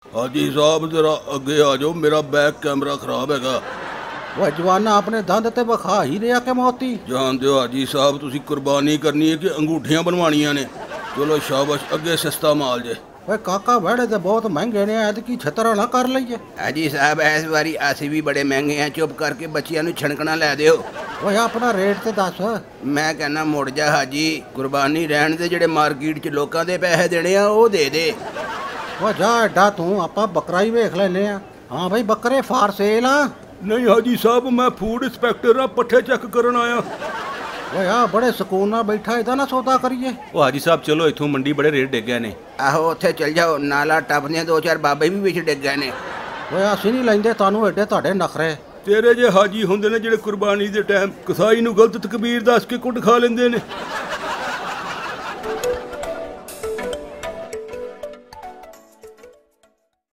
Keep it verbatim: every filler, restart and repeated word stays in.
हाजी साहब जरा अगे आ जाओ, मेरा बैक कैमरा खराब हैगा। वो जवाना अपने दंद ते विखा ही रहा कि मोती। जानते हो हाजी साहब, तुसी कुर्बानी करनी है कि अंगूठियां बनवानियां ने। चलो शाबाश, अगे सस्ता माल जे। वे काका वेड़े तो बहुत महंगे ने, ऐतकी छतरा ना कर लीए। हाजी साहब इस बारी असी भी बड़े महंगे हैं, चुप करके बच्चियां नूं छणकना लै दिओ। वो अपना रेट ते दस। मैं कहना मुड़ जा हाजी, कुर्बानी रहन दे, जेड़े मार्केट च लोकां दे पैसे देने आ वो दे दे। वो जा एडा तू, आपां बकरा ही वेख लैने आ। हाँ भाई बकरे फार सेल आ। नहीं हाजी साहब, मैं फूड इंस्पैक्टर हाँ, पट्ठे चेक करन आया। वो आ बड़े सुकून नाल बैठा, इदा ना सौदा करिए। ओ हाजी साहब चलो, इथों मंडी बड़े रेट डिग गए ने। आहो उत्थे चल जाओ, नाला टपदे दो चार बाबे भी विच डिग गए ने। वो असीं नहीं लैंदे तानू एडे तुहाडे नखरे। तेरे जे हाजी हुंदे ने जेड़े कुर्बानी दे टाइम कसाई नूं गलत तकबीर दस के कुट खा लेंदे ने।